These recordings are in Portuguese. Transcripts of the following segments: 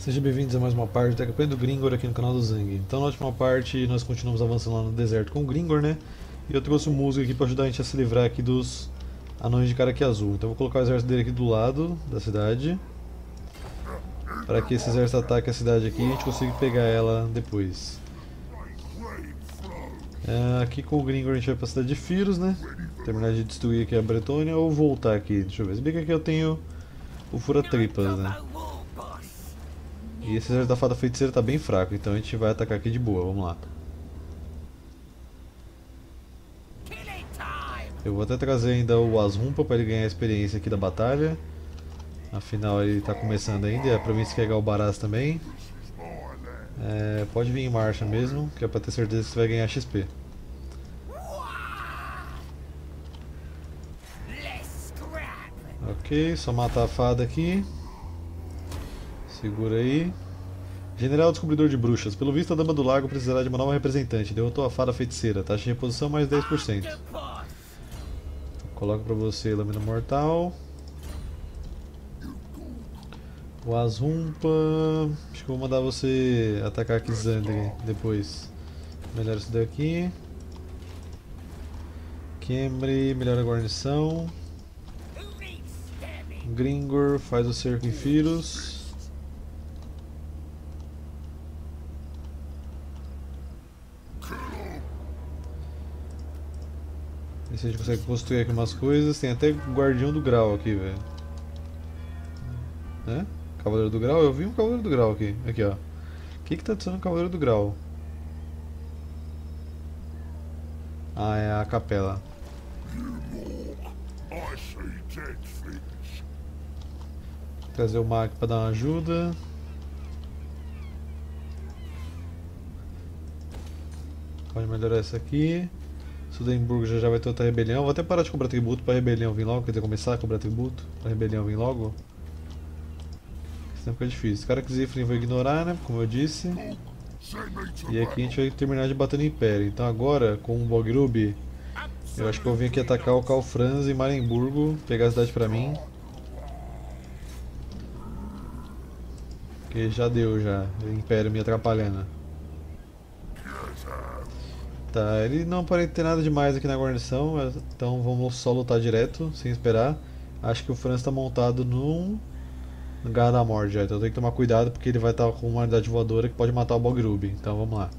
Sejam bem-vindos a mais uma parte da campanha do Gringor aqui no canal do Zang. Então na última parte nós continuamos avançando lá no deserto com o Gringor, né? E eu trouxe o Musgo aqui para ajudar a gente a se livrar aqui dos anões de cara aqui azul. Então eu vou colocar o exército dele aqui do lado da cidade, para que esse exército ataque a cidade aqui e a gente consiga pegar ela depois. Aqui com o Gringor a gente vai para a cidade de Firos, né? Terminar de destruir aqui a Bretônia ou voltar aqui. Deixa eu ver, se bem que aqui eu tenho o Fura-Tripas, né? E esse exército da Fada Feiticeira tá bem fraco, então a gente vai atacar aqui de boa, vamos lá. Eu vou até trazer ainda o Azrumpa para ele ganhar a experiência aqui da batalha. Afinal ele tá começando ainda, e é pra mim se pegar o Baraz também. Pode vir em marcha mesmo, que é pra ter certeza que você vai ganhar XP. Ok, só matar a fada aqui. Segura aí. General Descobridor de Bruxas. Pelo visto a Dama do Lago precisará de uma nova representante. Derrotou a Fada Feiticeira. Taxa de reposição mais 10%. Coloco pra você Lâmina Mortal. O Azrumpa. Acho que eu vou mandar você atacar aqui Xandri depois. Melhora isso daqui. Khemri, melhora a guarnição. Gringor faz o cerco em Firos. Ver se a gente consegue construir aqui umas coisas. Tem até Guardião do Grau aqui, velho. Né? Cavaleiro do Grau? Eu vi um Cavaleiro do Grau aqui. Aqui, ó. O que tá adicionando o Cavaleiro do Grau? Ah, é a capela. Trazer o Mag pra dar uma ajuda. Pode melhorar essa aqui. Sudemburgo já vai ter outra rebelião. Vou até parar de cobrar tributo pra rebelião vir logo. Quer dizer, começar a cobrar tributo pra rebelião vir logo. Senão fica difícil. Cara que Zifrin vou ignorar, né? Como eu disse. E aqui a gente vai terminar de bater no Império. Então agora, com o Bogrub, eu acho que eu vou vir aqui atacar o Calfranz e Marienburgo. Pegar a cidade pra mim. Porque já deu já. O Império me atrapalhando. Tá, ele não aparenta ter nada demais aqui na guarnição, então vamos só lutar direto, sem esperar. Acho que o Franz está montado no Garra da Morte já, então tem que tomar cuidado porque ele vai estar com uma unidade voadora que pode matar o Bogrub, então vamos lá.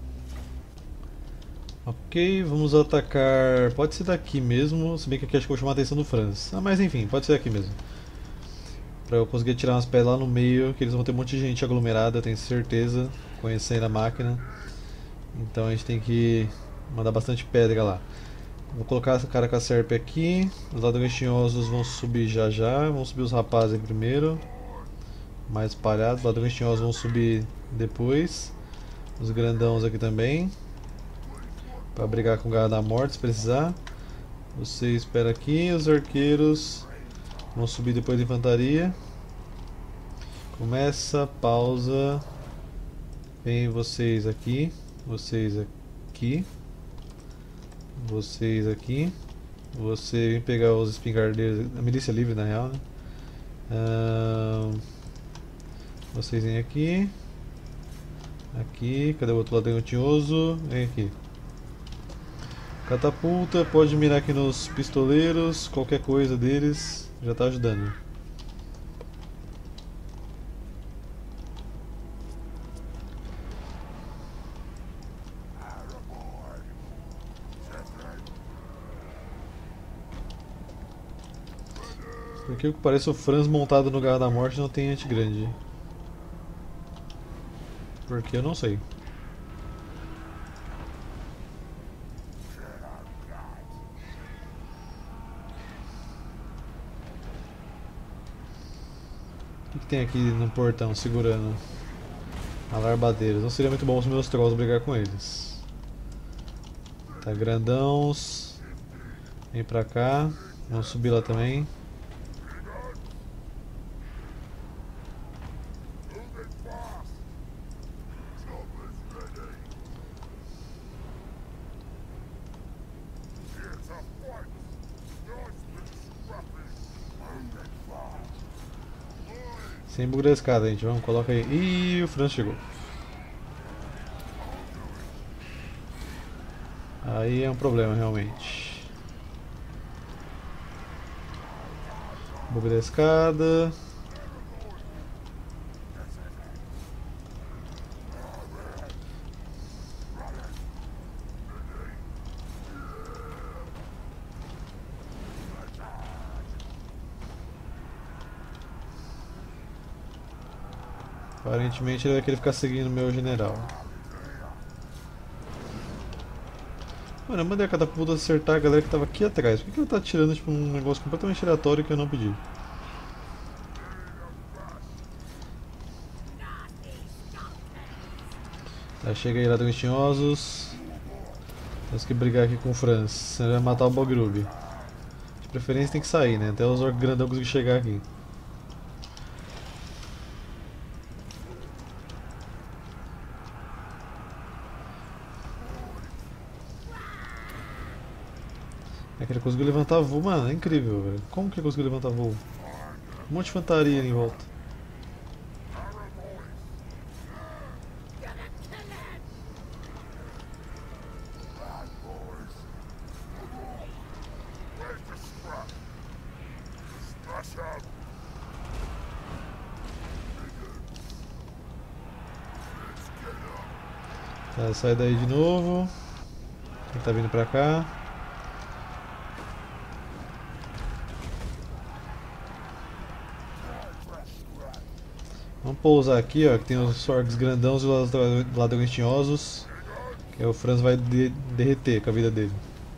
Ok, vamos atacar, pode ser daqui mesmo, se bem que aqui acho que eu vou chamar a atenção do Franz. Ah, mas enfim, pode ser aqui mesmo. Pra eu conseguir tirar umas pedras lá no meio, que eles vão ter um monte de gente aglomerada, eu tenho certeza, conhecendo a máquina. Então a gente tem que mandar bastante pedra lá. Vou colocar essa cara com a serp aqui. Os ladrões vão subir já já. Vão subir os rapazes primeiro. Mais espalhados. Os ladrões vão subir depois. Os grandãos aqui também. Para brigar com o Garra da Morte se precisar. Você espera aqui. Os arqueiros vão subir depois da infantaria. Começa, pausa. Vem vocês aqui. Vocês aqui. Vocês aqui. Você vem pegar os espingardeiros. A milícia livre na real, né? Vocês vêm aqui. Aqui. Cadê o outro ladrão tinhoso? Vem aqui. Catapulta. Pode mirar aqui nos pistoleiros. Qualquer coisa deles já está ajudando. Porque o que parece o Franz montado no Garra da Morte não tem ante grande. Porque eu não sei. O que tem aqui no portão segurando? Alarbadeiros. Não seria muito bom os meus trolls brigar com eles. Tá, grandãos. Vem pra cá. Vamos subir lá também. Sem bug da escada, gente. Vamos, coloca aí. Ih, o Franz chegou. Aí é um problema, realmente. Bug da escada. Aparentemente ele vai querer ficar seguindo o meu general. Mano, eu mandei a catapulta acertar a galera que tava aqui atrás. Por que ele tá tirando tipo, um negócio completamente aleatório que eu não pedi? Tá, chega aí, ladrões tinhosos. Temos que brigar aqui com o Franz, senão ele vai matar o Bogrub. De preferência tem que sair, né? Até os orcs grandão conseguir chegar aqui. É que ele conseguiu levantar voo, mano, é incrível, velho. Como que ele conseguiu levantar voo? Um monte de fantaria ali em volta. Tá, sai daí de novo. Quem tá vindo pra cá? Vamos pousar aqui, ó, que tem os orcs grandãos e os ladrões tinhosos. Que o Franz vai derreter com a vida dele.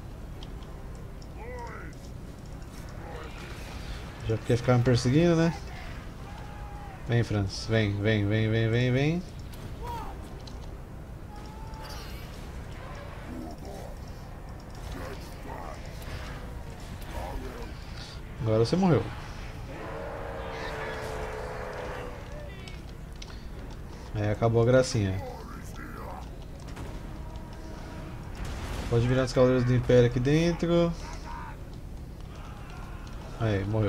Já quer ficar me perseguindo, né? Vem, Franz. Vem, vem, vem, vem, vem, vem. Agora você morreu. Aí acabou a gracinha. Pode virar os cavaleiros do Império aqui dentro. Aí, morreu.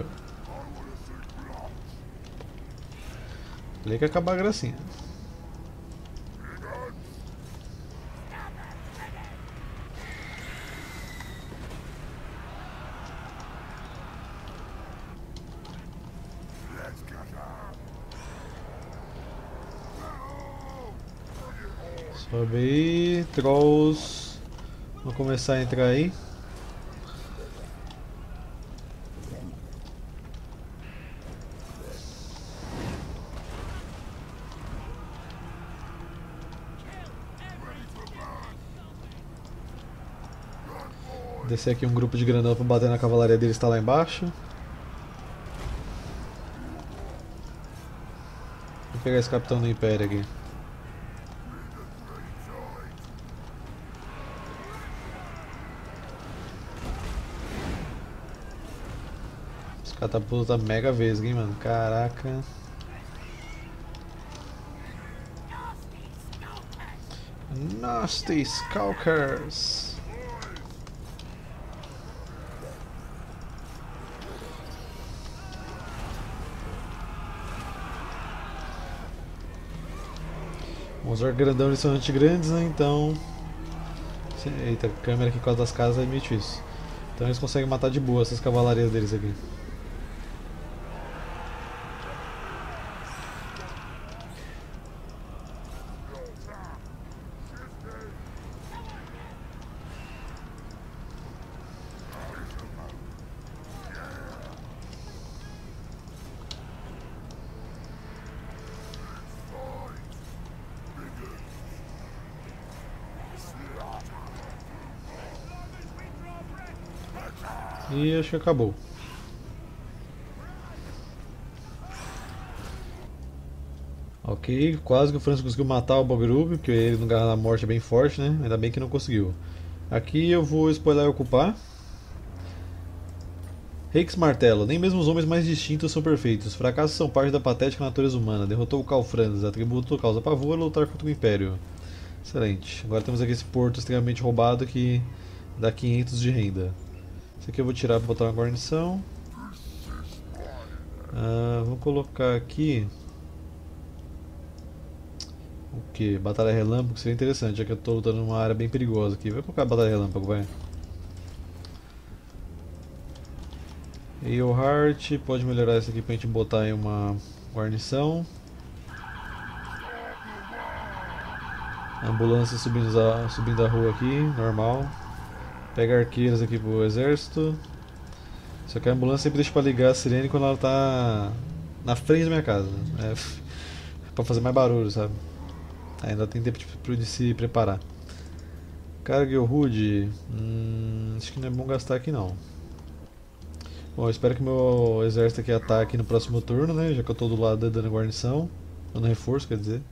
Falei que ia acabar a gracinha. Sobe aí, trolls. Vamos começar a entrar aí. Descer aqui um grupo de grandão pra bater na cavalaria deles, está lá embaixo. Vou pegar esse capitão do Império aqui. Esse catapulta tá mega vesga, hein, mano. Caraca. Nasty Skulkers. Os orcs grandão eles são anti-grandes, né? Então. Eita, a câmera aqui com as das casas é meio difícil. Então eles conseguem matar de boa essas cavalarias deles aqui. E acho que acabou. Ok, quase que o Franz conseguiu matar o Bogrub, porque ele no Garra da Morte é bem forte, né? Ainda bem que não conseguiu. Aqui eu vou spoiler e ocupar. Rex Martelo, nem mesmo os homens mais distintos são perfeitos. Fracassos são parte da patética natureza humana. Derrotou o Khal Franz, atributo causa pavor, lutar contra o Império. Excelente. Agora temos aqui esse porto extremamente roubado que dá 500 de renda. Esse aqui eu vou tirar para botar uma guarnição. Vou colocar aqui o que? Batalha relâmpago seria interessante, já que eu tô lutando numa área bem perigosa aqui. Vai colocar batalha relâmpago, vai. Eilhart, pode melhorar isso aqui pra gente botar em uma guarnição. Ambulância subindo a rua aqui, normal. Pega arqueiros aqui pro exército. Só que a ambulância sempre deixa pra ligar a sirene quando ela tá na frente da minha casa. É pra fazer mais barulho, sabe? Ainda tem tempo de se preparar. Cargill Hood, acho que não é bom gastar aqui não. Bom, eu espero que meu exército aqui ataque no próximo turno, né? Já que eu tô do lado dando guarnição. Dando reforço, quer dizer.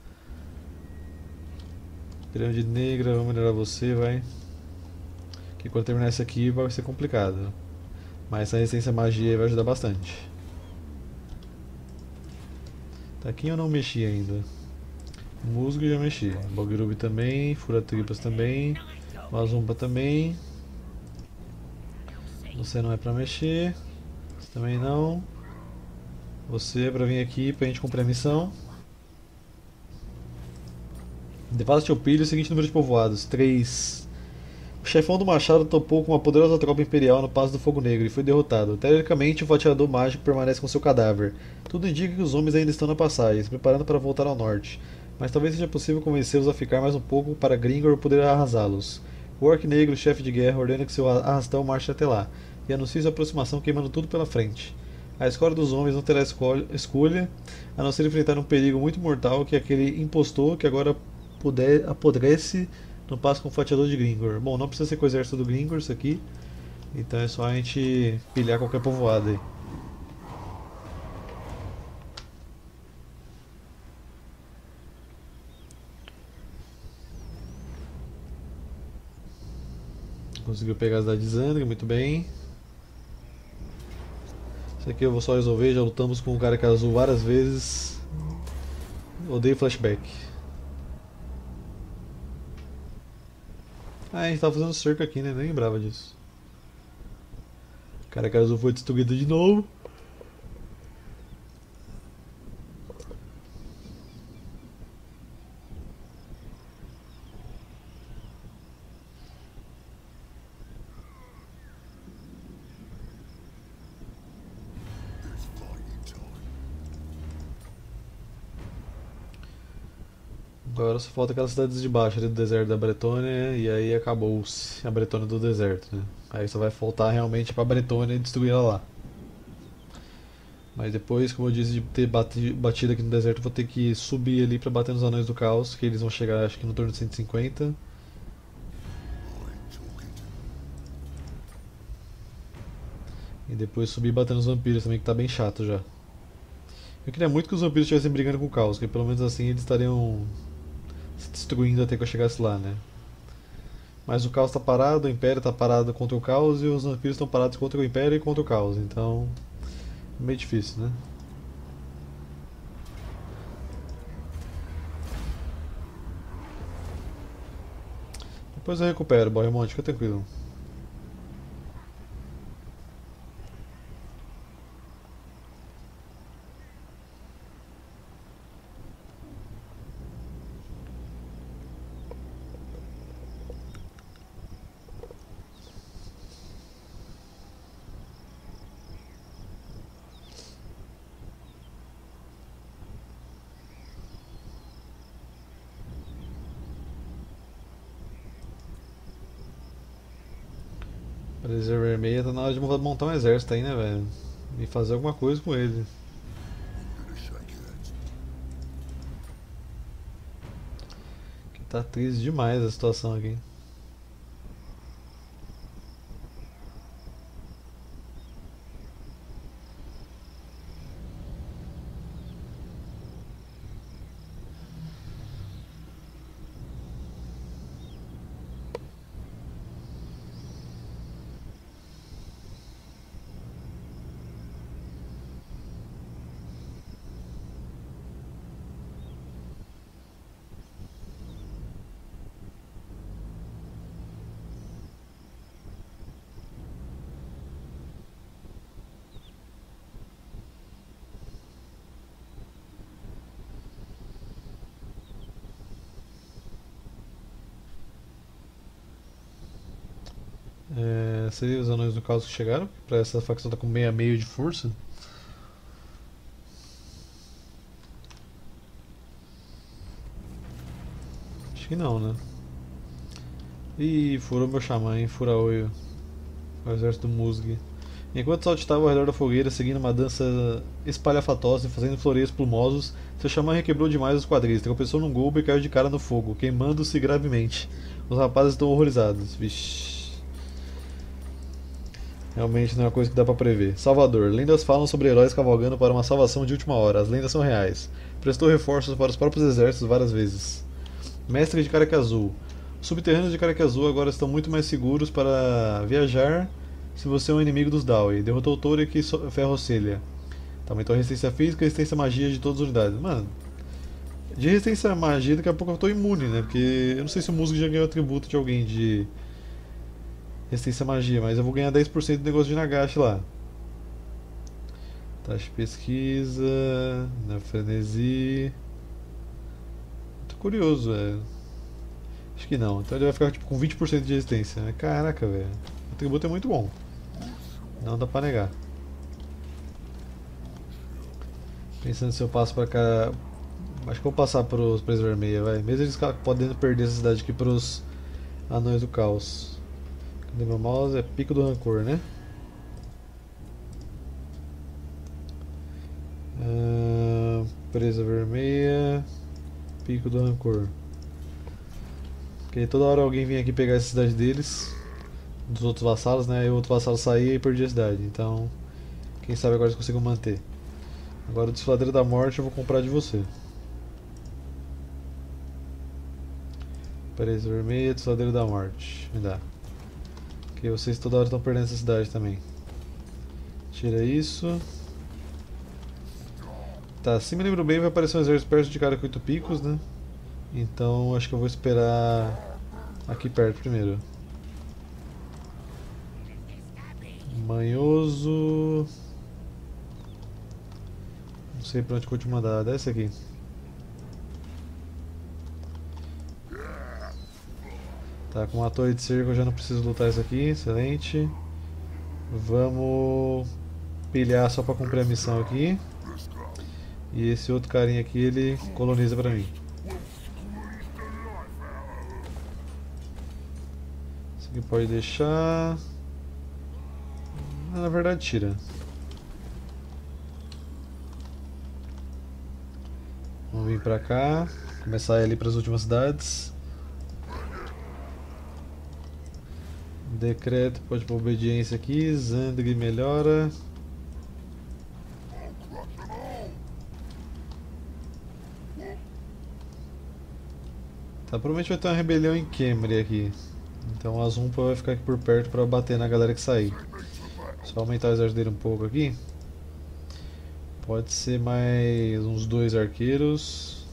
Pirâmide negra, vamos melhorar você, vai. Que quando terminar esse aqui vai ser complicado. Mas essa resistência à magia vai ajudar bastante. Tá aqui eu não mexi ainda. Musgo já mexi. Bogrubi também, Furatripas também. Mazumba também. Você não é pra mexer. Você também não. Você é pra vir aqui pra gente cumprir a missão. Devaste o pilho, o seguinte número de povoados: 3. O chefão do Machado topou com uma poderosa tropa imperial no Passo do Fogo Negro e foi derrotado. Teoricamente, o atirador mágico permanece com seu cadáver. Tudo indica que os homens ainda estão na passagem, se preparando para voltar ao norte. Mas talvez seja possível convencê-los a ficar mais um pouco para Gringor poder arrasá-los. O Orc Negro, chefe de guerra, ordena que seu arrastão marche até lá, e anuncia sua aproximação queimando tudo pela frente. A escolha dos homens não terá escolha, a não ser enfrentar um perigo muito mortal que é aquele impostor que agora apodrece no passo com o fatiador de Gringor. Bom, não precisa ser com o exército do Gringor isso aqui, então é só a gente pilhar qualquer povoado aí. Conseguiu pegar a cidade de Zandra, muito bem. Isso aqui eu vou só resolver, já lutamos com o cara que é azul várias vezes. Odeio flashback. Ah, a gente tava fazendo cerco aqui, né? Nem lembrava disso. O cara que é azul foi destruído de novo. Agora só falta aquelas cidades de baixo ali do deserto da Bretônia e aí acabou-se a Bretônia do deserto, né? Aí só vai faltar realmente pra Bretônia e destruir ela lá. Mas depois, como eu disse, de ter batido aqui no deserto, eu vou ter que subir ali pra bater nos Anões do Caos, que eles vão chegar acho que no torno de 150. E depois subir e bater nos vampiros também, que tá bem chato já. Eu queria muito que os vampiros estivessem brigando com o Caos, porque pelo menos assim eles estariam se destruindo até que eu chegasse lá, né? Mas o Caos tá parado, o Império tá parado contra o Caos e os vampiros estão parados contra o Império e contra o Caos, então é meio difícil, né? Depois eu recupero, Borremonte, fica tranquilo. Laser vermelha tá na hora de montar um exército aí, né, velho? E fazer alguma coisa com ele. Que tá triste demais a situação aqui. ser os anões do caos que chegaram, pra essa facção tá com meio a meio de força. Acho que não, né? Ih, furou meu xamã, hein? Fura-olho. O exército do Musg. Enquanto saltitava ao redor da fogueira, seguindo uma dança espalhafatosa e fazendo floreios plumosos, seu xamã requebrou demais os quadris, tropeçou num golpe e caiu de cara no fogo, queimando-se gravemente. Os rapazes estão horrorizados. Vixe. Realmente não é uma coisa que dá pra prever. Salvador. Lendas falam sobre heróis cavalgando para uma salvação de última hora. As lendas são reais. Prestou reforços para os próprios exércitos várias vezes. Mestre de Caraque Azul. Os subterrâneos de Caraque Azul agora estão muito mais seguros para viajar se você é um inimigo dos Dawi. Derrotou Torek e Ferrocelha. Tá, aumentou a resistência física e resistência à magia de todas as unidades. Mano, de resistência à magia daqui a pouco eu tô imune, né? Porque eu não sei se o Musgo já ganhou atributo de alguém de resistência à magia, mas eu vou ganhar 10% do negócio de Nagashi lá. Taxa de pesquisa, na frenesi. Tô curioso, velho. Acho que não. Então ele vai ficar tipo, com 20% de resistência. Caraca, velho. O atributo é muito bom. Não dá pra negar. Pensando se eu passo pra cá. Acho que eu vou passar pros Presa Vermelha, vai. Mesmo eles podendo perder essa cidade aqui pros Anões do Caos. Cadê meu mouse? É Pico do Rancor, né? Presa Vermelha. Pico do Rancor. Porque toda hora alguém vinha aqui pegar essa cidade deles. Dos outros vassalos, né? E o outro vassalo saía e perdia a cidade. Então, quem sabe agora eles conseguem manter. Agora o Desfiladeiro da Morte eu vou comprar de você. Presa Vermelha, Desfiladeiro da Morte. Me dá. Ok, vocês toda hora estão perdendo essa cidade também. Tira isso. Tá, se me lembro bem vai aparecer um exército perto de cara com 8 picos, né? Então acho que eu vou esperar aqui perto primeiro. Manhoso. Não sei pra onde que eu vou te mandar. Desce aqui. Tá, com uma torre de cerco eu já não preciso lutar isso aqui. Excelente. Vamos pilhar só pra cumprir a missão aqui. E esse outro carinha aqui ele coloniza pra mim. Isso aqui pode deixar. Na verdade tira. Vamos vir pra cá. Começar a ir ali pras últimas cidades. Decreto pode pôr obediência aqui. Zandri melhora. Tá, provavelmente vai ter uma rebelião em Khemri aqui. Então a Zumpa vai ficar aqui por perto para bater na galera que sair. Só aumentar o exército dele um pouco aqui. Pode ser mais uns 2 arqueiros.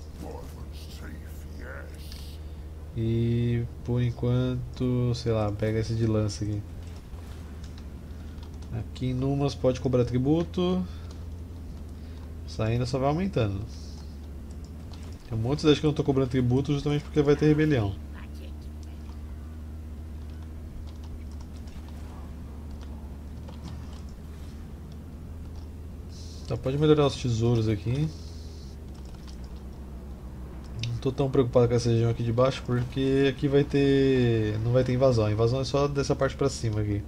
E por enquanto, sei lá, pega esse de lança aqui. Aqui em Numas pode cobrar tributo. Saindo só vai aumentando. Tem um monte de cidade que eu não estou cobrando tributo justamente porque vai ter rebelião. Tá, pode melhorar os tesouros aqui. Não estou tão preocupado com essa região aqui de baixo porque aqui vai ter. Não vai ter invasão. A invasão é só dessa parte pra cima aqui.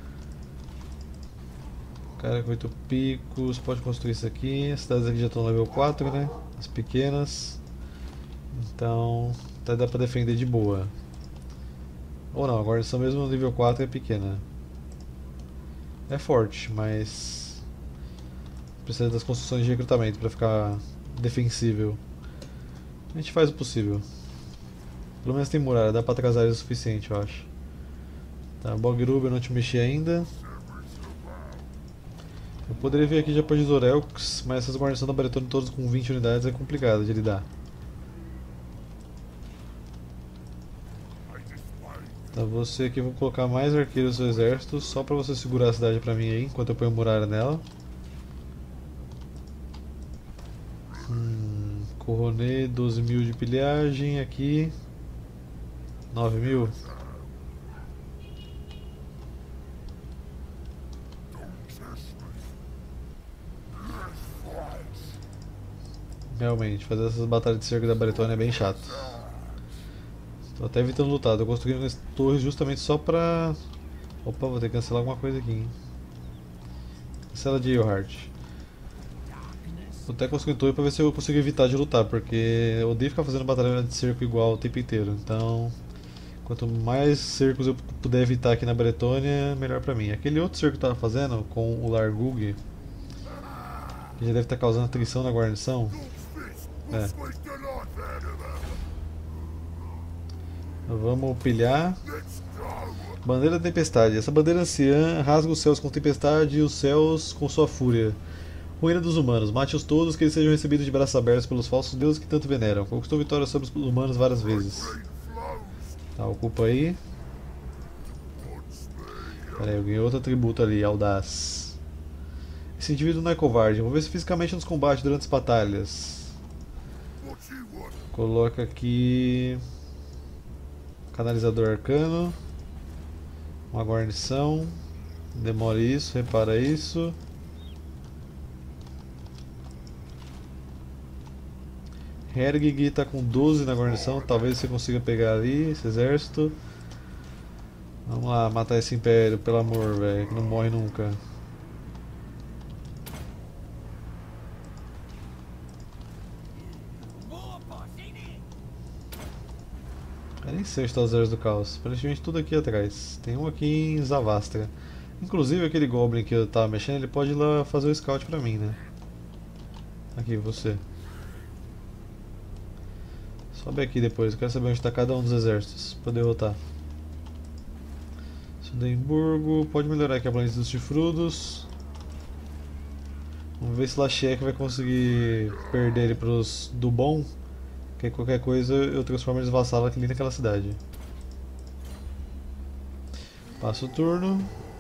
Cara com 8 picos, pode construir isso aqui. As cidades aqui já estão no level 4, né? As pequenas. Então, até dá pra defender de boa. Ou não, a guarnição mesmo no nível 4 é pequena. É forte, mas precisa das construções de recrutamento pra ficar defensível. A gente faz o possível. Pelo menos tem muralha, dá pra atrasar o suficiente, eu acho. Tá, Bogrub eu não te mexi ainda. Eu poderia vir aqui já pra Gisorelx, mas essas guarnições da Baretone todas com 20 unidades é complicado de lidar. Tá, você aqui eu vou colocar mais arqueiros do seu exército, só pra você segurar a cidade pra mim aí, enquanto eu ponho muralha nela. Coronet, 12 mil de pilhagem aqui. 9 mil. Realmente, fazer essas batalhas de cerco da Bretônia é bem chato. Tô até evitando lutar, tô construindo as torres justamente só pra... Opa, vou ter que cancelar alguma coisa aqui, hein. Cancela de Earhart. Vou até construir torre pra ver se eu consigo evitar de lutar, porque eu odeio ficar fazendo batalha de cerco igual o tempo inteiro. Então, quanto mais cercos eu puder evitar aqui na Bretônia, melhor pra mim. Aquele outro cerco que eu tava fazendo com o Largug, que já deve estar causando atrição na guarnição. É. Vamos pilhar. Bandeira da Tempestade. Essa bandeira anciã rasga os céus com tempestade e os céus com sua fúria. Ruína dos humanos. Mate-os todos, que eles sejam recebidos de braços abertos pelos falsos deuses que tanto veneram. Conquistou vitória sobre os humanos várias vezes. Tá, ocupa aí. Pera aí, eu ganhei outro atributo ali, audaz. Esse indivíduo não é covarde. Envolver-se fisicamente nos combates durante as batalhas. Coloca aqui... Canalizador arcano. Uma guarnição. Demora isso, repara isso. Hergig tá com 12 na guarnição, talvez você consiga pegar ali esse exército. Vamos lá, matar esse império, pelo amor, velho, que não morre nunca. Eu nem sei onde estão os exércitos do caos, praticamente tudo aqui atrás. Tem um aqui em Zavastra. Inclusive aquele Goblin que eu tava mexendo, ele pode ir lá fazer o scout pra mim, né? Aqui, você. Sobe aqui depois, eu quero saber onde está cada um dos exércitos para derrotar. Sudemburgo, pode melhorar aqui a planície dos chifrudos. Vamos ver se Lachek vai conseguir perder ele pros do bom. Que qualquer coisa eu transformo eles vassalos aqui naquela cidade. Passa o turno.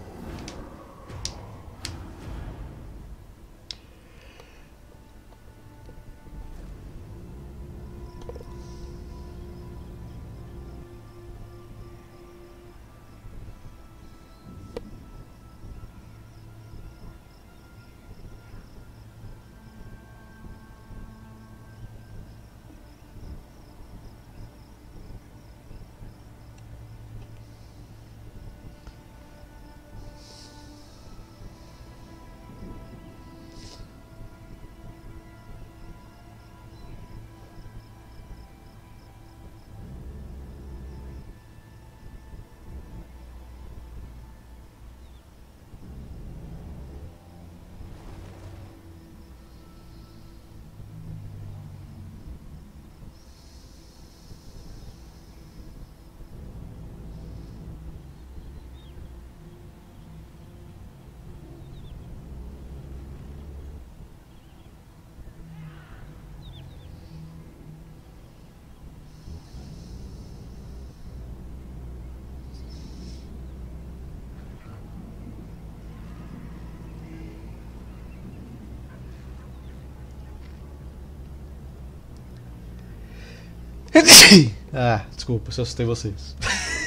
Ah, desculpa se eu assustei vocês.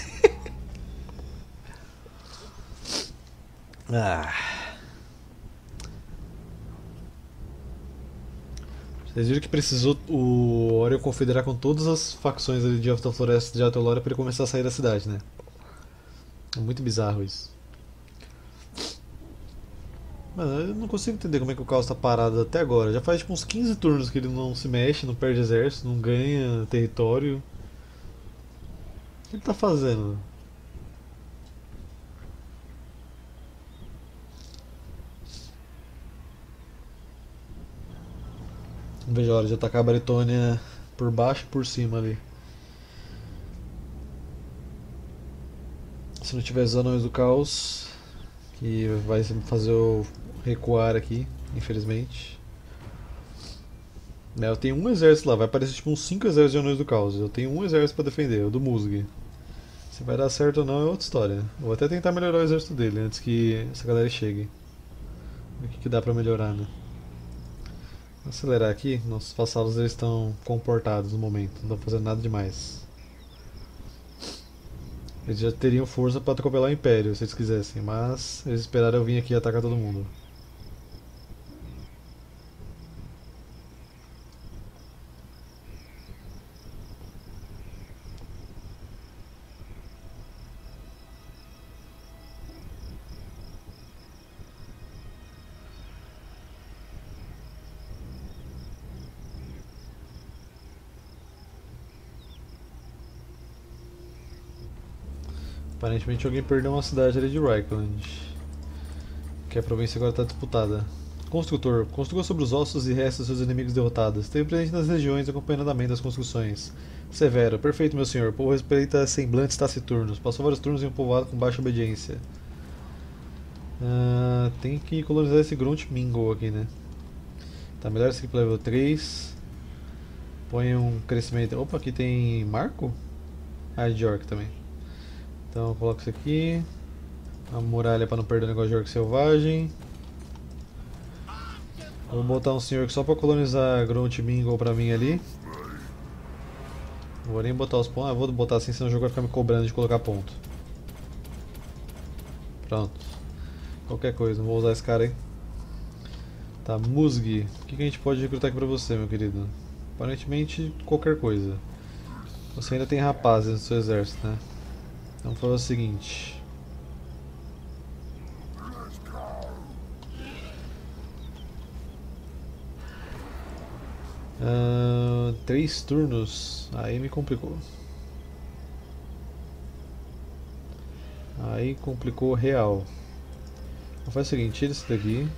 Ah. Vocês viram que precisou o Orion confederar com todas as facções ali de Alta Floresta de Alta para ele começar a sair da cidade, né? É muito bizarro isso. Mano, eu não consigo entender como é que o Caos tá parado até agora. Já faz tipo uns 15 turnos que ele não se mexe, não perde exército, não ganha território. O que ele tá fazendo? Não vejo a hora de atacar a Bretônia por baixo e por cima ali. Se não tiver os anões do caos, que vai fazer eu recuar aqui, infelizmente. Eu tenho um exército lá, vai aparecer tipo uns 5 exércitos de anões do caos. Eu tenho um exército pra defender, o do Musg. Se vai dar certo ou não é outra história. Eu vou até tentar melhorar o exército dele antes que essa galera chegue. O que dá pra melhorar, né? Vou acelerar aqui, nossos vassalos eles estão comportados no momento, não estão fazendo nada demais. Eles já teriam força para atropelar o Império se eles quisessem, mas eles esperaram eu vir aqui e atacar todo mundo. Aparentemente alguém perdeu uma cidade ali de Reichland. Que a província agora está disputada. Construtor. Construa sobre os ossos e restos dos seus inimigos derrotados. Esteve presente nas regiões acompanhando o andamento das construções. Severo. Perfeito, meu senhor. O povo respeita semblantes taciturnos. Passou vários turnos em um povoado com baixa obediência. Tem que colonizar esse Grunt Mingle aqui, né? Tá, melhor esse aqui pro level 3. Põe um crescimento. Opa, aqui tem Marco? Ah, de Orc também. Então coloca isso aqui. A muralha para não perder o negócio de Orc selvagem. Vou botar um senhor só para colonizar Grunt Mingle pra mim ali. Não vou nem botar os pontos. Vou botar assim, senão o jogo vai ficar me cobrando de colocar ponto. Pronto. Qualquer coisa, não vou usar esse cara aí. Tá, Musgi. O que a gente pode recrutar aqui pra você, meu querido? Aparentemente, qualquer coisa. Você ainda tem rapazes no seu exército, né? Então vamos fazer o seguinte. 3 turnos. Aí me complicou. Aí complicou real. Vou fazer o seguinte, tira esse daqui.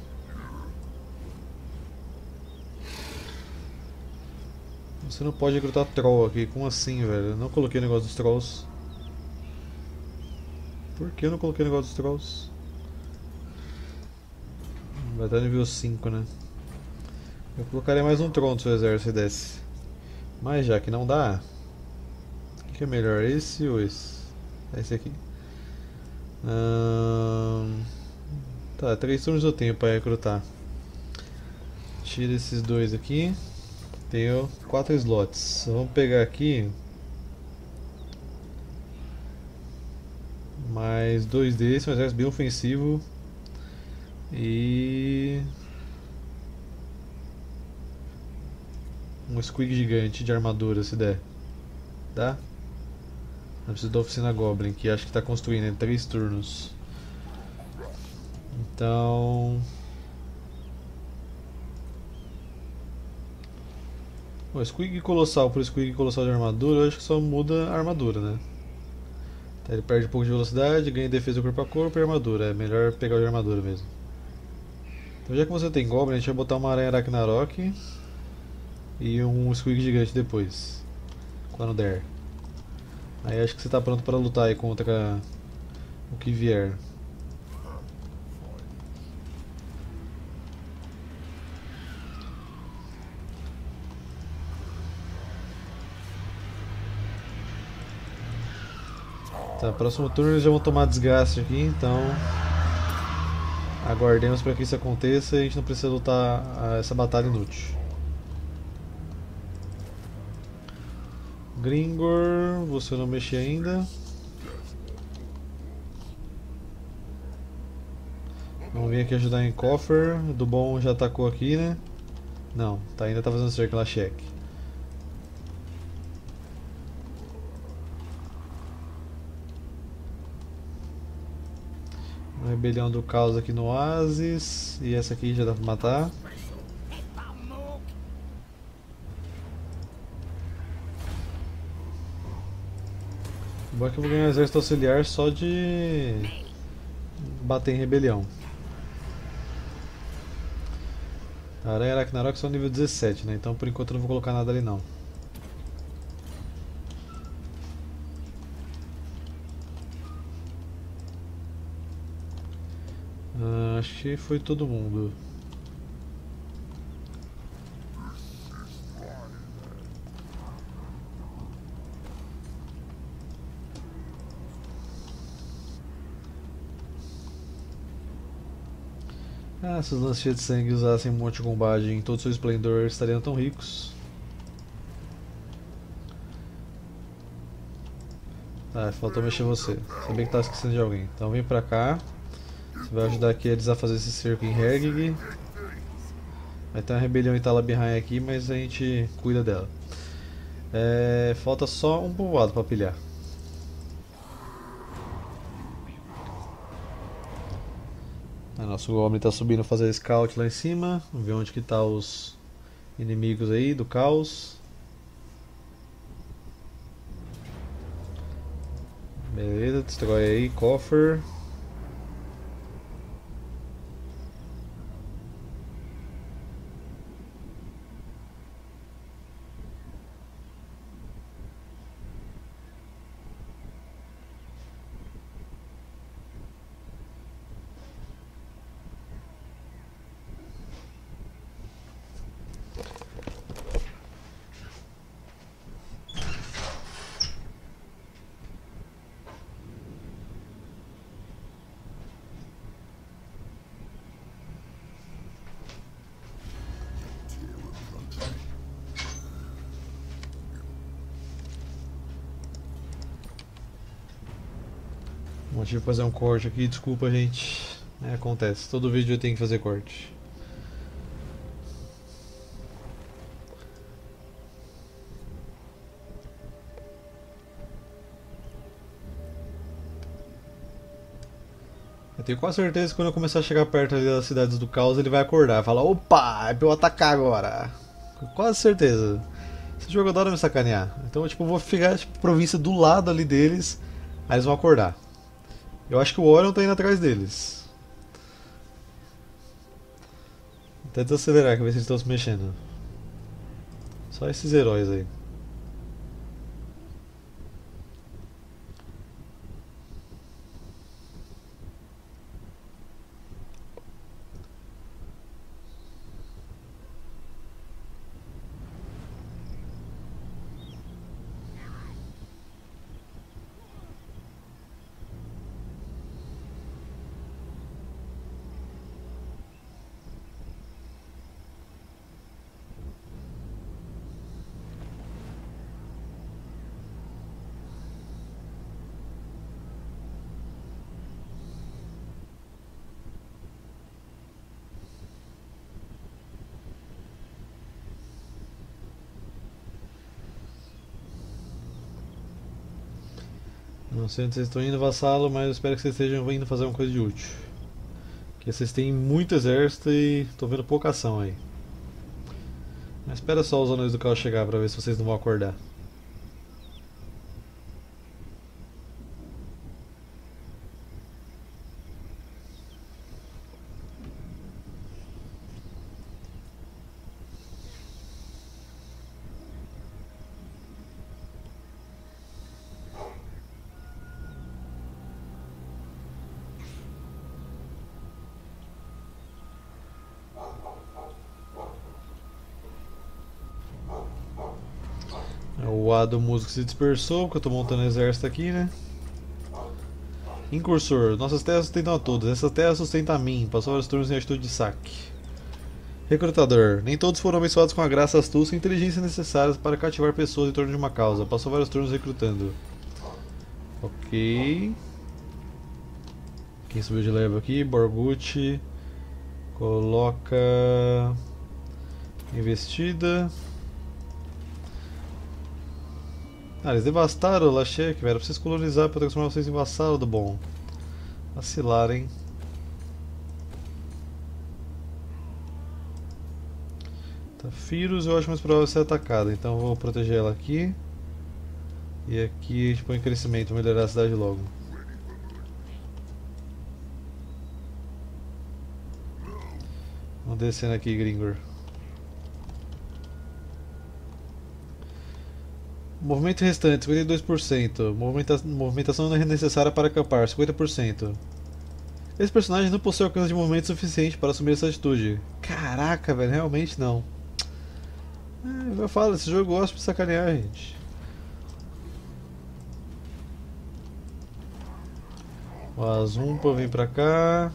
Você não pode recrutar troll aqui, como assim, velho? Eu não coloquei o negócio dos trolls. Por que eu não coloquei o negócio dos trolls? Vai estar nível 5, né? Eu colocaria mais um troll no seu exército se desse. Mas já que não dá, o que é melhor, esse ou esse? Esse aqui. Tá, 3 turnos eu tenho para recrutar. Tira esses dois aqui. Tenho 4 slots. Vamos pegar aqui mais 2 desses, um exército bem ofensivo. E um squig gigante de armadura, se der. Dá? Eu preciso da oficina Goblin, que acho que está construindo em 3 turnos. Então... o squig colossal por squig colossal de armadura, eu acho que só muda a armadura, né? Então ele perde um pouco de velocidade, ganha defesa corpo a corpo e armadura. É melhor pegar o de armadura mesmo. Então já que você tem Goblin, a gente vai botar uma aranha Ragnarok e um squig gigante depois, quando der. Aí acho que você está pronto para lutar aí contra o que vier. Tá, próximo turno eles já vão tomar desgaste aqui, então aguardemos para que isso aconteça e a gente não precisa lutar essa batalha inútil. Gringor, você não mexe ainda. Vamos vir aqui ajudar em Coffer. O do bom já atacou aqui, né? Não, tá, ainda tá fazendo cerco lá, cheque. Uma rebelião do caos aqui no Oasis. E essa aqui já dá pra matar. Bom é que eu vou ganhar um exército auxiliar só de bater em rebelião. A Aranha Ragnarok só nível 17, né? Então por enquanto eu não vou colocar nada ali não. Acho que foi todo mundo. Se os lances cheios de sangue usassem um monte de combate em todo o seu esplendor, estariam tão ricos. Ah, faltou mexer você. Sabia que tava esquecendo de alguém. Então vem pra cá. Você vai ajudar aqui eles a fazer esse cerco em Hergig. Vai ter uma rebelião em Talabheim aqui, mas a gente cuida dela. Falta só um povoado pra pilhar. Nosso Goblin está subindo fazer scout lá em cima. Vamos ver onde que tá os inimigos aí do caos. Beleza, Destrói aí, cofre. Tive que fazer um corte aqui, desculpa gente. Acontece, todo vídeo eu tenho que fazer corte. Eu tenho quase certeza que quando eu começar a chegar perto ali das cidades do caos ele vai acordar, falar, opa, é pra eu atacar agora. Quase certeza. Esse jogo adora me sacanear. Então tipo, eu vou ficar tipo, província do lado ali deles, aí eles vão acordar. Eu acho que o Orion tá indo atrás deles. Até desacelerar, que ver se eles estão se mexendo. Só esses heróis aí. Não sei onde vocês estão indo, vassalo, mas eu espero que vocês estejam indo fazer uma coisa de útil. Porque vocês têm muito exército e estou vendo pouca ação aí. Mas espera só os anões do caos chegar pra ver se vocês não vão acordar. O A do músico se dispersou, porque eu estou montando exército aqui, né? Incursor, nossas terras sustentam a todos, essas terras sustentam a mim, passou vários turnos em atitude de saque. Recrutador, nem todos foram abençoados com a graça, astúcia e inteligência necessárias para cativar pessoas em torno de uma causa, passou vários turnos recrutando. Ok. Quem subiu de level aqui? Borgucci. Coloca. Investida. Ah, eles devastaram o Lachek, velho. Pra vocês colonizar pra transformar vocês em vassalo do bom. Vacilar, hein? Tafirus eu acho mais provável ser atacada, então eu vou proteger ela aqui. E aqui a gente põe crescimento, melhorar a cidade logo. Vamos descendo aqui, Gringor. Movimento restante, 52%. Movimentação não é necessária para acampar, 50%. Esse personagem não possui alcance de movimento suficiente para assumir essa atitude. Caraca, velho, realmente não. Eu falo, esse jogo gosta de sacanear, gente. O Azumpa vem pra cá.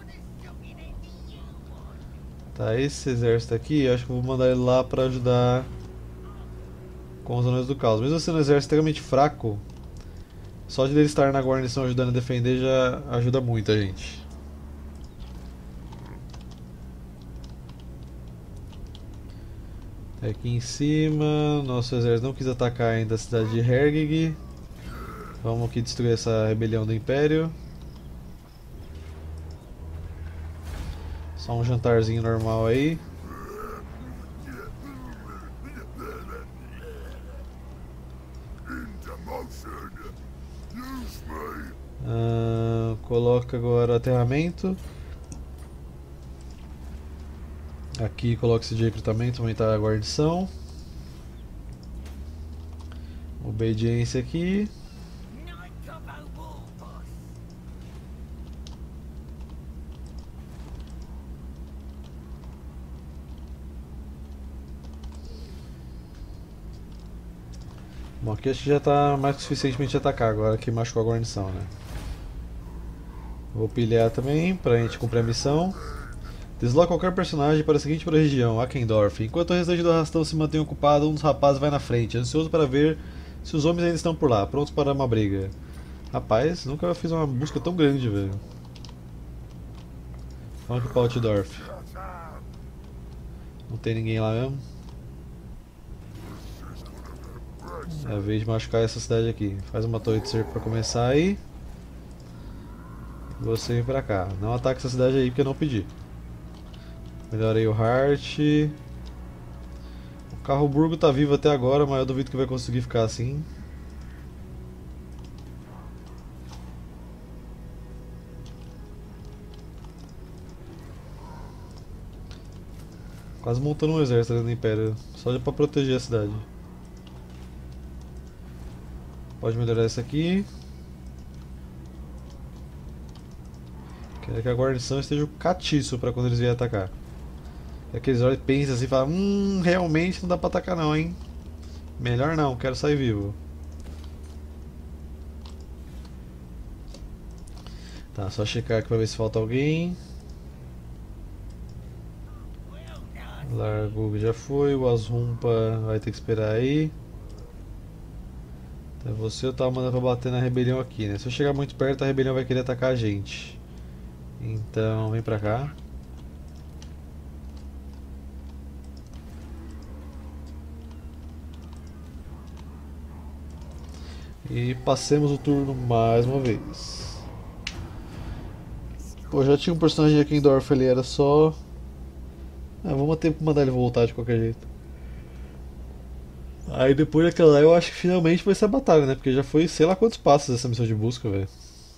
Tá, esse exército aqui, acho que eu vou mandar ele lá pra ajudar com os anões do caos. Mesmo sendo um exército extremamente fraco, só de ele estar na guarnição ajudando a defender já ajuda muito a gente. Aqui em cima, nosso exército não quis atacar ainda a cidade de Hergig. Vamos aqui destruir essa rebelião do Império. Só um jantarzinho normal aí. Coloca agora aterramento. Aqui coloca esse de recrutamento, aumentar a guarnição. Obediência aqui. Bom, aqui acho que já está mais que suficientemente atacar agora que machucou a guarnição, né? Vou pilhar também pra gente cumprir a missão. Desloca qualquer personagem para a seguinte região, Akendorf. Enquanto o restante do arrastão se mantém ocupado, um dos rapazes vai na frente, ansioso para ver se os homens ainda estão por lá, prontos para uma briga. Rapaz, nunca fiz uma busca tão grande, velho. Vamos aqui para Altdorf. Não tem ninguém lá mesmo. É a vez de machucar essa cidade aqui. Faz uma torre de cerco para começar aí. Você vem pra cá. Não ataque essa cidade aí porque eu não pedi. Melhorei o Heart. O carro Burgo tá vivo até agora, mas eu duvido que vai conseguir ficar assim. Quase montando um exército ali no Império, só pra proteger a cidade. Pode melhorar isso aqui. Quero que a guarnição esteja catiço pra quando eles vierem atacar. E aqueles olhos pensam assim e falam: realmente não dá pra atacar não, hein? Melhor não, quero sair vivo. Tá, só checar aqui pra ver se falta alguém. Largo já foi, o Azumpa vai ter que esperar aí. Então você eu tava mandando pra bater na rebelião aqui, né? Se eu chegar muito perto, a rebelião vai querer atacar a gente. Então vem pra cá. E passemos o turno mais uma vez. Pô, já tinha um personagem aqui em Dorf, ele era só. Vamos ter que mandar ele voltar de qualquer jeito. Aí depois daquela lá eu acho que finalmente vai ser a batalha, né? Porque já foi sei lá quantos passos essa missão de busca, velho.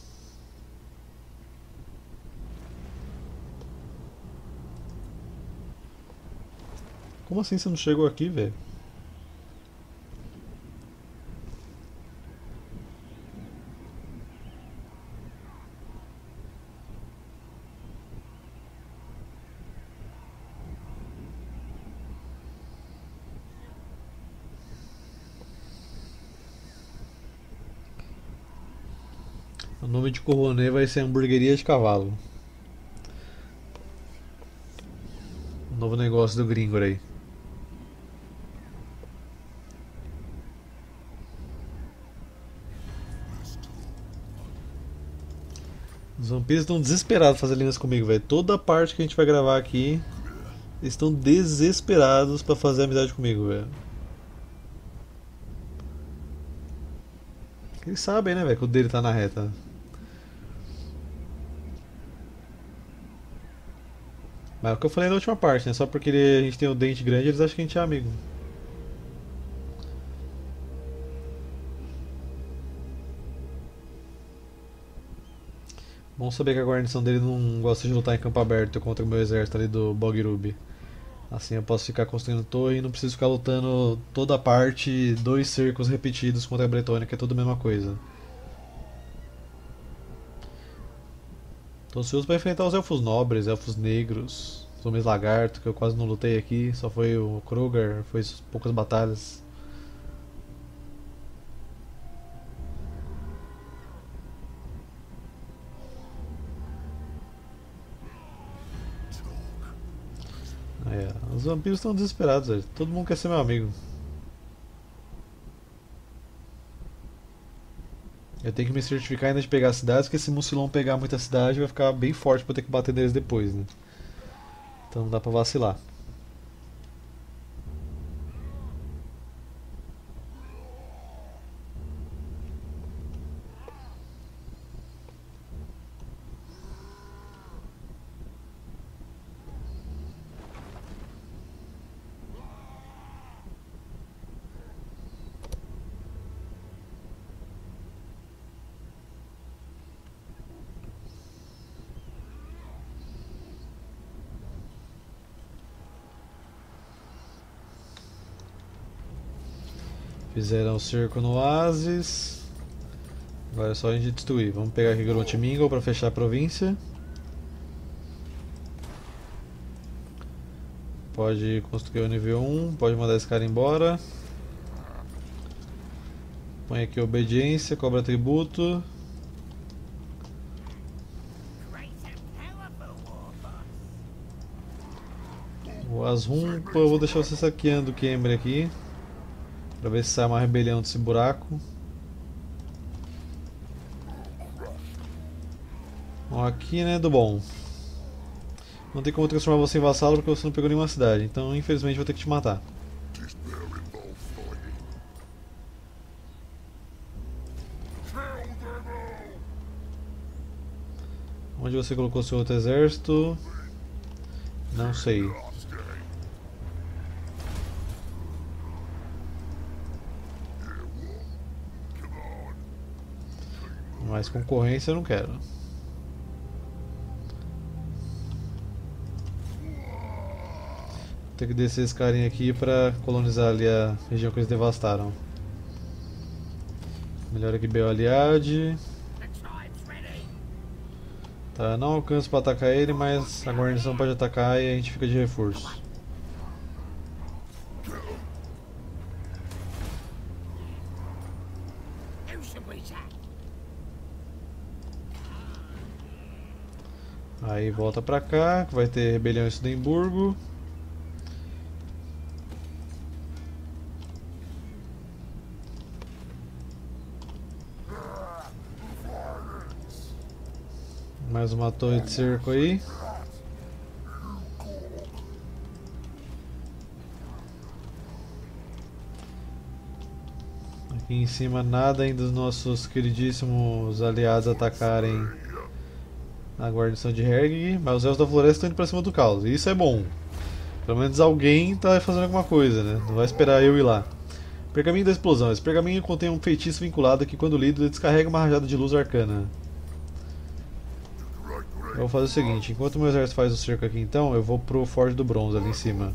Como assim você não chegou aqui, velho? O nome de Coronet vai ser Hamburgueria de Cavalo. Novo negócio do gringo aí. Os vampiros estão desesperados fazendo aliança comigo, velho. Toda parte que a gente vai gravar aqui, eles estão desesperados pra fazer amizade comigo, velho. Eles sabem, né, velho, que o dele tá na reta. Mas é o que eu falei na última parte, né? Só porque a gente tem o dente grande, eles acham que a gente é amigo. Bom saber que a guarnição dele não gosta de lutar em campo aberto contra o meu exército ali do Bogrubi. Assim eu posso ficar construindo torre e não preciso ficar lutando toda a parte, dois cercos repetidos contra a Bretônia, que é tudo a mesma coisa. Tô ansioso pra enfrentar os elfos nobres, elfos negros, os homens lagarto, que eu quase não lutei aqui, só foi o Kruger, foi poucas batalhas. Os vampiros estão desesperados, velho. Todo mundo quer ser meu amigo. Eu tenho que me certificar ainda de pegar cidades, porque se Mucilon pegar muita cidade vai ficar bem forte pra eu ter que bater neles depois, né? Então não dá pra vacilar. Fizeram o cerco no oásis. Agora é só a gente destruir. Vamos pegar aqui Grunt Mingle para fechar a província. Pode construir o nível 1, pode mandar esse cara embora. Põe aqui obediência, cobra tributo. O Asrumpa, eu vou deixar você saqueando o Khemri aqui. Pra ver se sai uma rebelião desse buraco. Bom, aqui né, do bom. Não tem como transformar você em vassalo porque você não pegou nenhuma cidade. Então infelizmente vou ter que te matar. Onde você colocou seu outro exército? Não sei. Mas concorrência eu não quero. Vou ter que descer esse carinha aqui pra colonizar ali a região que eles devastaram. Melhor aqui Beoliad. Tá, não alcanço pra atacar ele, mas a guarnição pode atacar e a gente fica de reforço. Aí volta pra cá, que vai ter rebelião em Sudemburgo. Mais uma torre de cerco aí. Aqui em cima nada ainda dos nossos queridíssimos aliados atacarem a guarnição de Hergig, mas os elfos da floresta estão indo pra cima do caos, e isso é bom. Pelo menos alguém tá fazendo alguma coisa, né? Não vai esperar eu ir lá. Pergaminho da explosão. Esse pergaminho contém um feitiço vinculado que quando lido ele descarrega uma rajada de luz arcana. Eu vou fazer o seguinte, enquanto o meu exército faz o cerco aqui então, eu vou pro Forte do Bronze ali em cima.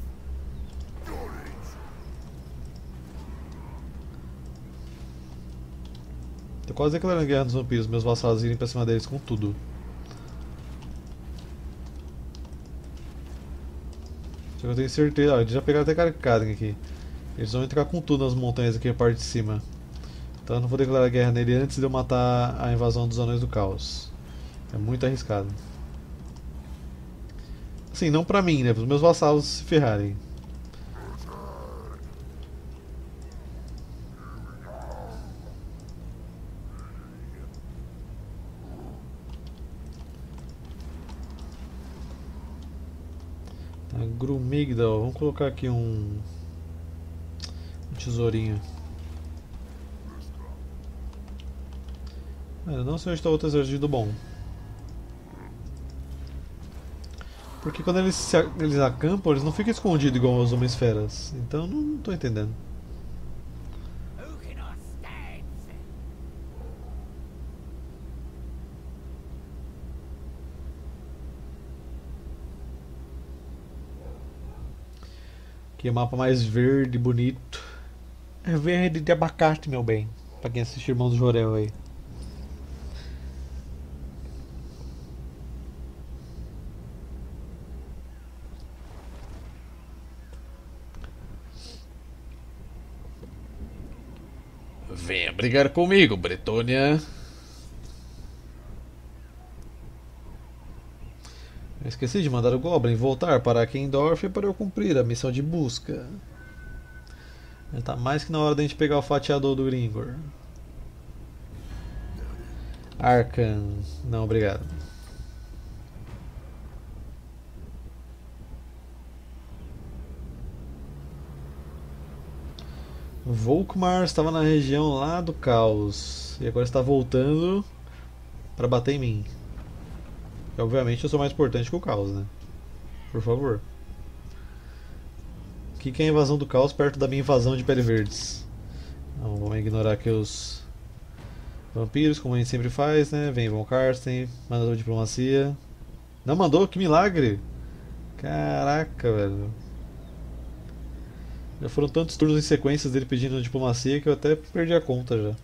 Tô quase declarando guerra nos vampiros, meus vassalos irem pra cima deles com tudo. Só que eu tenho certeza, ó, eles já pegaram até Karkaden aqui. Eles vão entrar com tudo nas montanhas aqui, a parte de cima. Então eu não vou declarar guerra nele antes de eu matar a invasão dos Anões do Caos. É muito arriscado. Assim, não pra mim, né? Para os meus vassalos se ferrarem. Tá, Grumigdal. Vamos colocar aqui um tesourinho. Eu não sei onde está o outro exército bom. Porque quando eles acampam, eles não ficam escondidos igual os homens feras. Então não estou entendendo. Aqui é o mapa mais verde, bonito. É verde de abacate, meu bem. Pra quem assiste Irmão do Jorel aí. Venha brigar comigo, Bretônia. Eu esqueci de mandar o Goblin voltar para Kendorf para eu cumprir a missão de busca. Já tá mais que na hora da gente pegar o fatiador do Gringor. Arkan. Não, obrigado. Volkmar estava na região lá do caos e agora está voltando para bater em mim. E, obviamente eu sou mais importante que o caos, né? Por favor. O que é a invasão do caos perto da minha invasão de pele verdes? Então, vamos ignorar aqui os vampiros, como a gente sempre faz, né? Vem Von Karsten, manda diplomacia. Não mandou? Que milagre! Caraca, velho. Já foram tantos turnos em sequências dele pedindo diplomacia que eu até perdi a conta já.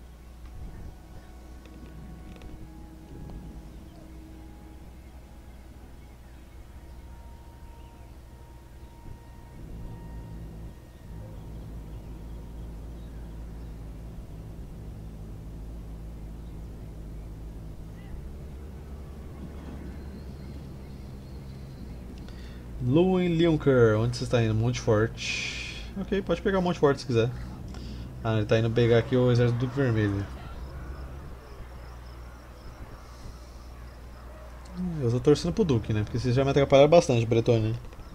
Luen Leonker, onde você está indo? Monte Forte. Ok, pode pegar o Monte Forte se quiser. Ah, ele tá indo pegar aqui o exército do vermelho. Eu tô torcendo pro Duque, né? Porque vocês já me atrapalharam bastante, Bretônia.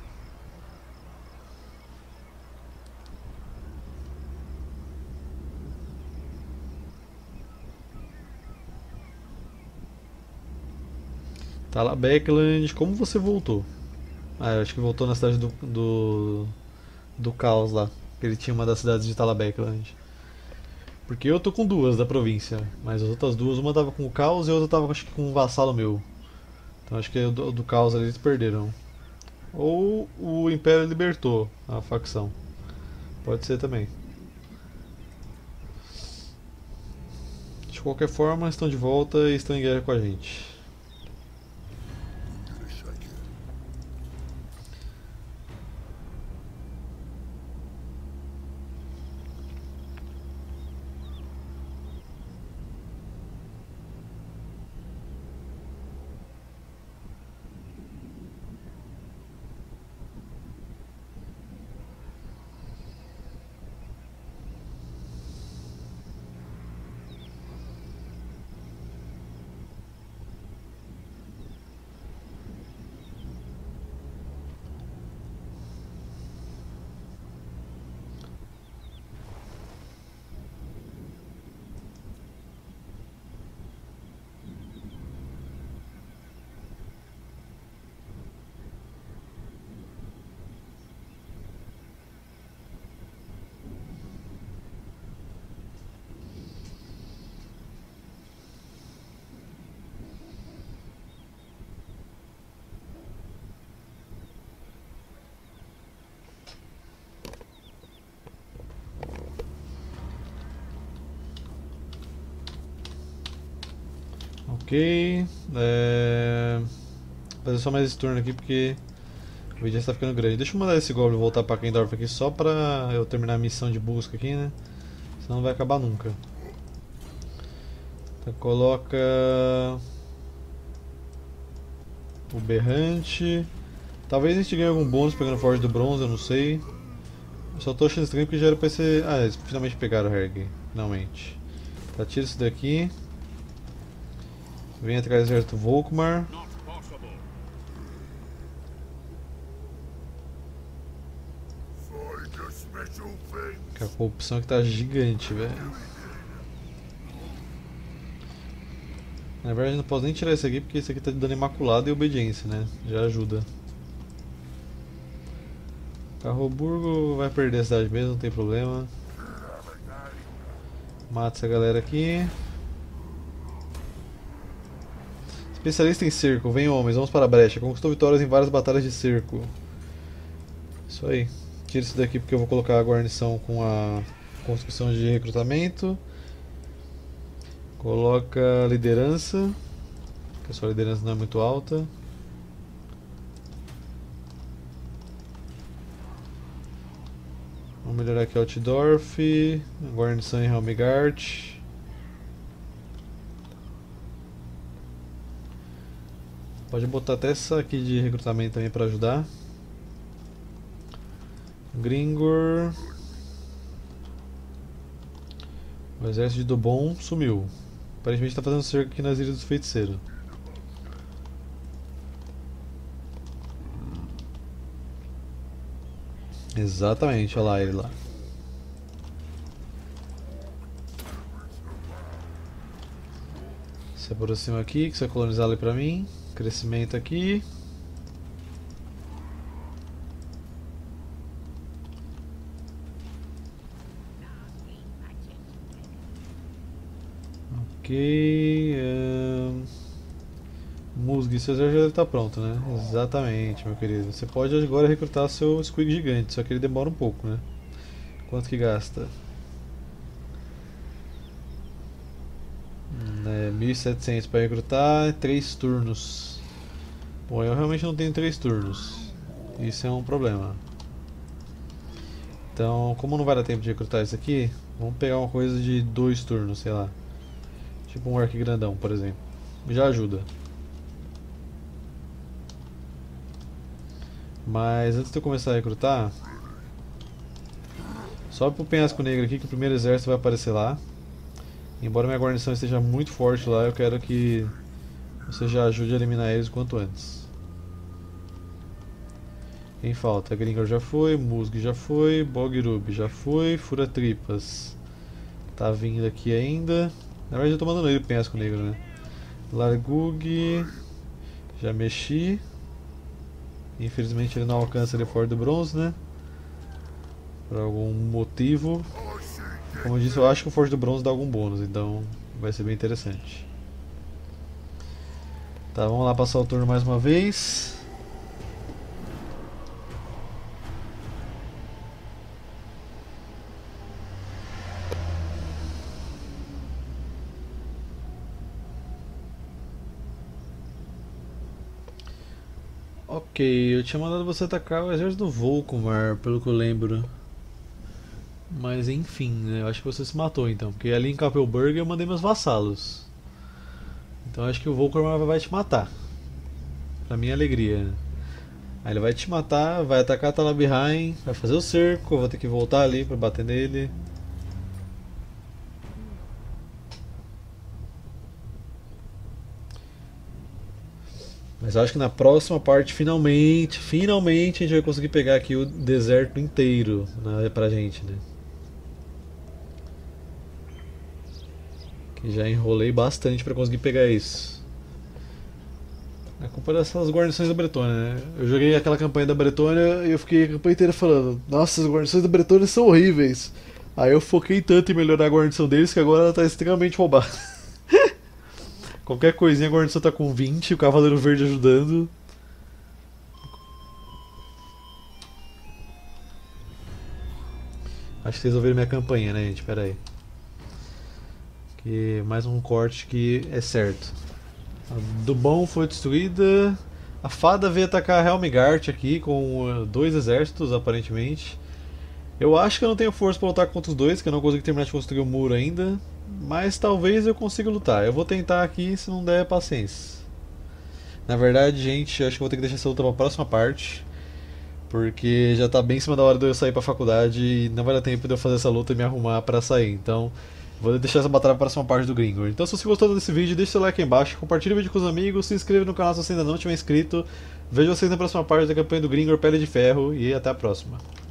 Tá lá, Backland. Como você voltou? Ah, eu acho que voltou na cidade do Caos lá. Ele tinha uma das cidades de Talabeckland. Porque eu tô com duas da província, mas as outras duas, uma tava com o Caos e a outra tava acho que com um vassalo meu. Então acho que o do Caos ali eles perderam. Ou o Império libertou a facção. Pode ser também. De qualquer forma, estão de volta e estão em guerra com a gente. Ok. Vou fazer só mais esse turno aqui porque o vídeo já está ficando grande. Deixa eu mandar esse Goblin voltar pra Kendorf aqui só pra eu terminar a missão de busca aqui, né? Senão não vai acabar nunca. Então coloca o Berrante. Talvez a gente ganhe algum bônus pegando o Forge do Bronze, eu não sei. Eu só tô achando estranho porque já era pra ser. Ah, eles finalmente pegaram o Herg. Finalmente. Tá, tira isso daqui. Vem atrás do exército Volkmar. Que a corrupção aqui tá gigante, velho. Na verdade não posso nem tirar esse aqui porque esse aqui tá dando imaculado e obediência, né? Já ajuda. Carroburgo vai perder a cidade mesmo, não tem problema. Mata essa galera aqui. Especialista em cerco, vem homens, vamos para a brecha. Conquistou vitórias em várias batalhas de cerco. Isso aí. Tira isso daqui porque eu vou colocar a guarnição com a construção de recrutamento. Coloca liderança, que a sua liderança não é muito alta. Vamos melhorar aqui Altdorf, guarnição em Helmgart. Pode botar até essa aqui de recrutamento também para ajudar. Gringor. O exército de Dobon sumiu. Aparentemente está fazendo cerco aqui nas Ilhas do Feiticeiro. Exatamente, olha lá ele lá. Se aproxima aqui, que você vai colonizar ali pra mim. Crescimento aqui. Ok. Musg, seu exército já deve estar pronto, né? Exatamente, meu querido. Você pode agora recrutar seu Squig gigante, só que ele demora um pouco, né? Quanto que gasta? 1.700 para recrutar, 3 turnos. Bom, eu realmente não tenho 3 turnos. Isso é um problema. Então, como não vai dar tempo de recrutar isso aqui, vamos pegar uma coisa de 2 turnos, sei lá. Tipo um arco grandão, por exemplo. Já ajuda. Mas antes de eu começar a recrutar, sobe pro penhasco negro aqui que o primeiro exército vai aparecer lá. Embora minha guarnição esteja muito forte lá, eu quero que você já ajude a eliminar eles o quanto antes. Quem falta? Gringor já foi, Musg já foi, Bogrub já foi, Fura-Tripas tá vindo aqui ainda. Na verdade eu tô mandando ele pro penhasco negro, né? Largug, já mexi. Infelizmente ele não alcança ali fora do bronze, né? Por algum motivo. Como eu disse, eu acho que o Forte do Bronze dá algum bônus, então vai ser bem interessante. Tá, vamos lá passar o turno mais uma vez. Ok, eu tinha mandado você atacar o exército do Volkumar, pelo que eu lembro. Mas enfim, né, eu acho que você se matou então, porque ali em Kapelburg eu mandei meus vassalos. Então eu acho que o Volkumar vai te matar. Pra minha alegria, né? Aí ele vai te matar, vai atacar Talabheim, vai fazer o cerco, eu vou ter que voltar ali pra bater nele. Mas eu acho que na próxima parte, finalmente a gente vai conseguir pegar aqui o deserto inteiro, né, pra gente, né? Que já enrolei bastante pra conseguir pegar isso. A culpa dessas guarnições da Bretônia, né? Eu joguei aquela campanha da Bretônia e eu fiquei a campanha inteira falando: nossa, as guarnições da Bretônia são horríveis. Aí eu foquei tanto em melhorar a guarnição deles que agora ela tá extremamente roubada. Qualquer coisinha a guarnição tá com 20, o Cavaleiro Verde ajudando. Acho que vocês ouviram minha campanha, né, gente? Pera aí. Que mais um corte que é certo. A do bom foi destruída. A fada veio atacar Helmgart aqui com 2 exércitos, aparentemente. Eu acho que eu não tenho força para lutar contra os dois, que eu não consigo terminar de construir o muro ainda. Mas talvez eu consiga lutar. Eu vou tentar aqui, se não der, paciência. Na verdade, gente, eu acho que eu vou ter que deixar essa luta para a próxima parte. Porque já tá bem em cima da hora de eu sair pra faculdade e não vai dar tempo de eu fazer essa luta e me arrumar pra sair. Então, vou deixar essa batalha para a próxima parte do Gringor. Então, se você gostou desse vídeo, deixa seu like aí embaixo, compartilha o vídeo com os amigos, se inscreva no canal se você ainda não tiver inscrito. Vejo vocês na próxima parte da campanha do Gringor Pele de Ferro e até a próxima.